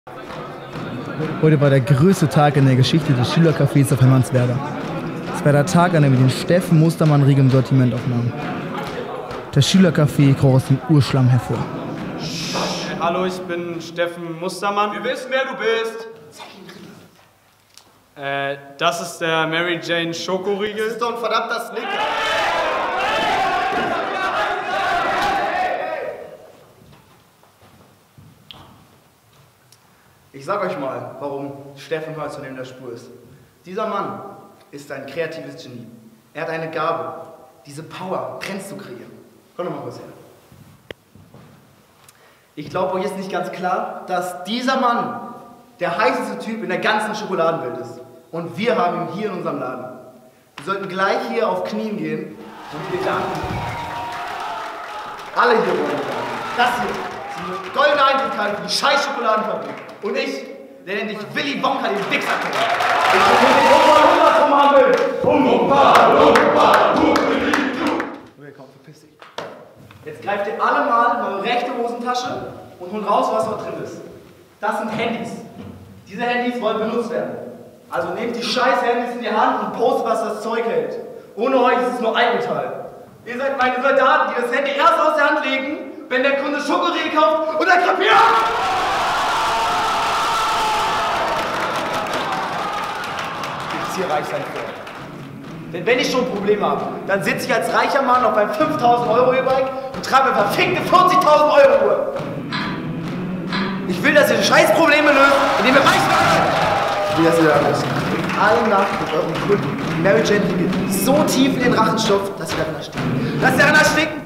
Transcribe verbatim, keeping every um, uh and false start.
Heute war der größte Tag in der Geschichte des Schülercafés auf Hermannswerder. Es war der Tag, an dem wir den Steffen Mustermann-Riegel im Sortiment aufnahmen. Das Schülercafé kroch aus dem Urschlamm hervor. Hey, hallo, ich bin Steffen Mustermann. Wir wissen, wer du bist. Äh, das ist der Mary Jane Schokoriegel. Das ist doch ein verdammter Snicker. Ich sag euch mal, warum Steffen heute so neben der Spur ist. Dieser Mann ist ein kreatives Genie. Er hat eine Gabe, diese Power, Trends zu kreieren. Komm doch mal kurz her. Ich glaube, euch ist nicht ganz klar, dass dieser Mann der heißeste Typ in der ganzen Schokoladenwelt ist. Und wir haben ihn hier in unserem Laden. Wir sollten gleich hier auf Knien gehen und ihr danken. Alle hier wollen danken. Das hier ist eine goldene Eintrittskarte für die scheiß Schokoladenfabrik. Und ich, der nennt dich Willy Wonka, den Wichser. Ich will den Humpa Humpa vom Handel. Humpa Humpa Humpa. Komm, verpiss dich. Jetzt greift ihr alle mal in eure rechte Hosentasche und holt raus, was dort drin ist. Das sind Handys. Diese Handys wollen benutzt werden. Also nehmt die scheiß Handys in die Hand und postet, was das Zeug hält. Ohne euch ist es nur Eigenteil. Ihr seid meine Soldaten, die das Handy erst aus der Hand legen, wenn der Kunde Schokoriegel kauft und dann kapiert! Ich ziehe reich sein vor. Denn wenn ich schon Probleme habe, dann sitze ich als reicher Mann auf einem fünftausend Euro E-Bike und trage mir verfickte vierzigtausend Euro Uhr. Ich will, dass ihr Scheißprobleme löst, indem ihr reich werdet. Ich will, dass ihr da müsst. Alle Nacht mit euren Kunden Mary Jane Riegel so tief in den Rachen stopft, dass ihr darin erstickt. Dass ihr darin erstickt